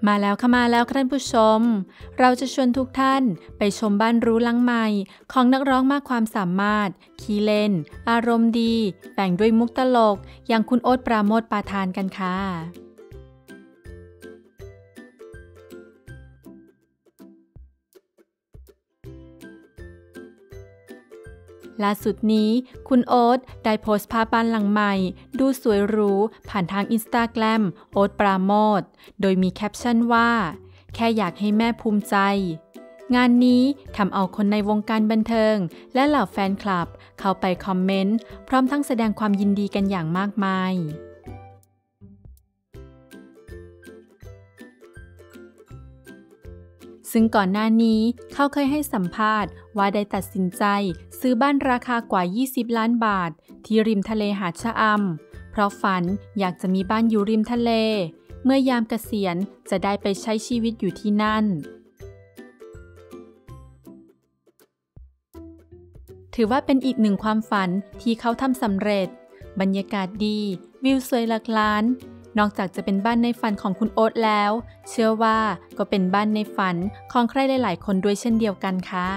มาแล้วค่ะมาแล้วท่านผู้ชมเราจะชวนทุกท่านไปชมบ้านหรูหลังใหม่ของนักร้องมากความสามารถขี้เล่นอารมณ์ดีแฝงด้วยมุกตลกอย่างคุณโอ๊ตปราโมชปาทานกันค่ะล่าสุดนี้คุณโอ๊ตได้โพสต์ภาพบ้านหลังใหม่ดูสวยหรูผ่านทาง Instagram โอ๊ตปราโมชโดยมีแคปชั่นว่าแค่อยากให้แม่ภูมิใจงานนี้ทำเอาคนในวงการบันเทิงและเหล่าแฟนคลับเข้าไปคอมเมนต์พร้อมทั้งแสดงความยินดีกันอย่างมากมายซึ่งก่อนหน้านี้เขาเคยให้สัมภาษณ์ว่าได้ตัดสินใจซื้อบ้านราคากว่า20 ล้านบาทที่ริมทะเลหาดชะอำเพราะฝันอยากจะมีบ้านอยู่ริมทะเลเมื่อยามเกษียณจะได้ไปใช้ชีวิตอยู่ที่นั่นถือว่าเป็นอีกหนึ่งความฝันที่เขาทำสำเร็จบรรยากาศดีวิวสวยหลักล้านนอกจากจะเป็นบ้านในฝันของคุณโอ๊ตแล้วเชื่อว่าก็เป็นบ้านในฝันของใครหลายๆคนด้วยเช่นเดียวกันค่ะ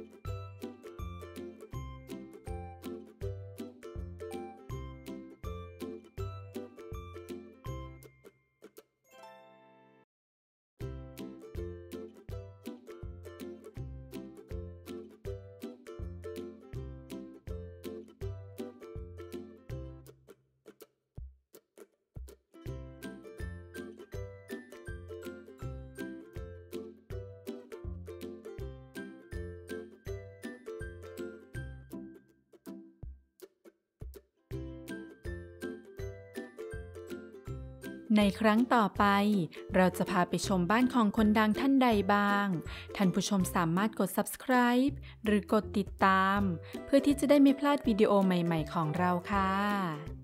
ในครั้งต่อไปเราจะพาไปชมบ้านของคนดังท่านใดบ้างท่านผู้ชมสามารถกด Subscribe หรือกดติดตามเพื่อที่จะได้ไม่พลาดวิดีโอใหม่ๆของเราค่ะ